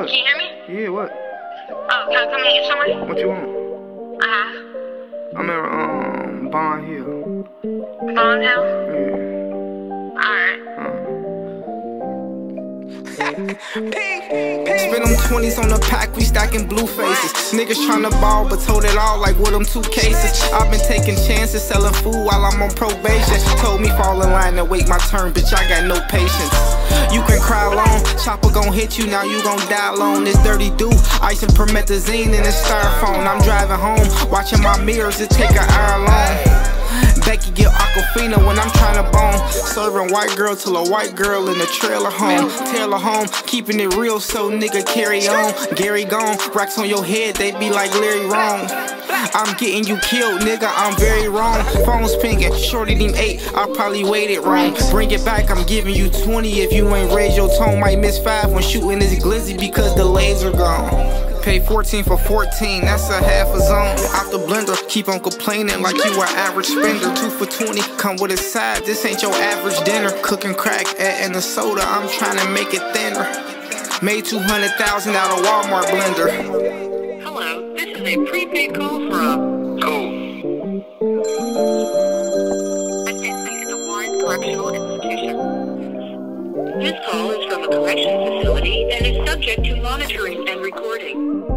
What? Can you hear me? Yeah, what? Oh, can I come and get somewhere? What you want? I'm in Bond Hill. Bond Hill? Yeah. Alright. Spend them 20s on the pack, we stacking blue faces. Niggas tryna ball, but told it all like with them 2 cases. I've been taking chances, selling food while I'm on probation. Told me fall in line and wait my turn, bitch, I got no patience. You can cry alone, chopper gon' hit you, now you gon' die alone. This dirty dude, ice and promethazine in his styrofoam. I'm driving home, watching my mirrors, it take an hour long. Becky get Aquafina when I'm tryna bone. Serving white girl till a white girl in the trailer home. Taylor home, keeping it real so nigga carry on. Gary gone, racks on your head, they be like Larry wrong. I'm getting you killed, nigga, I'm very wrong. Phone's pinging, shorty them 8, I probably waited wrong. Bring it back, I'm giving you 20 if you ain't raise your tone. Might miss 5 when shooting this glizzy because the laser gone. Pay 14 for 14, that's a half a zone. Out the blender, keep on complaining like you an average spender. 2 for 20, come with a side, this ain't your average dinner. Cooking crack and a soda, I'm trying to make it thinner. Made 200,000 out of Walmart blender. Hello, this is a prepaid call from an inmate in a Warren Correctional Institution. This call is from a corrections facility and is subject to monitoring and recording.